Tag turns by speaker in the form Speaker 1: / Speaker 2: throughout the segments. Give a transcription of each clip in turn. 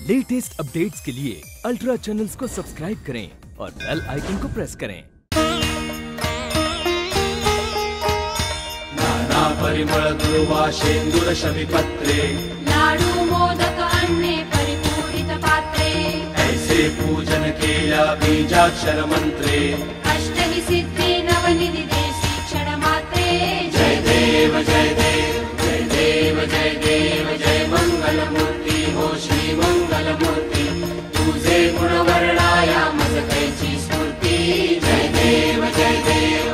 Speaker 1: Latest updates के लिए ultra channels को subscribe करें और बेल आइकन को प्रेस करें।
Speaker 2: नाना परिमळ दुर्वाशेंदुर शमीपत्रे
Speaker 3: लाडू मोदक अन्ने परिपूरित पात्रे
Speaker 2: ऐसे पूजन केल्या बीजाक्षर मंत्रे
Speaker 3: अष्टहि सिद्धी नवनिधि देसी क्षण मात्रे
Speaker 2: जय देव जय देव जय देव जय देव जय मंगल मूर्ती हो श्री मंगल मूर्ती तुझे गुण वर्णाया मज कैची स्फूर्ती जय देव जय देव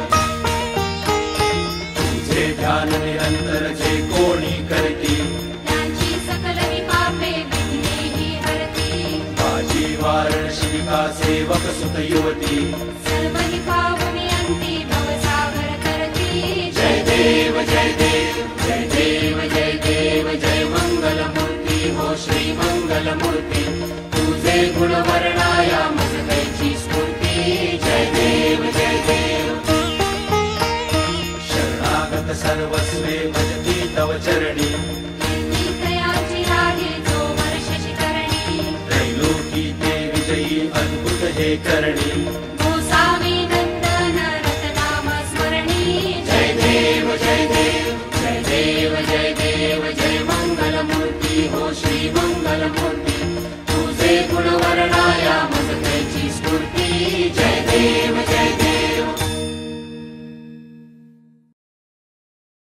Speaker 2: तुझे ध्यान निरंतर जे कोणी करती
Speaker 3: त्यांची सकल विपापे विघ्नेहि हरती
Speaker 2: माझी वारणशिका सेवक सुत युवती
Speaker 3: सर्वहि पावनी अंती भवसागर तरती
Speaker 2: जय देव जय देव जय देव जय देव जय मंगल मूर्ती हो श्री मंगल मूर्ती तुझे गुण वर्णाया मज कैची स्फूर्ती जय देव जय देव शरणागत सर्वस्वे भजती तव चरणी
Speaker 3: कीर्ती तयाची राहे जो वर्षशि करणी
Speaker 2: त्रैलोकी ते विजयी अद्भुत हे करणी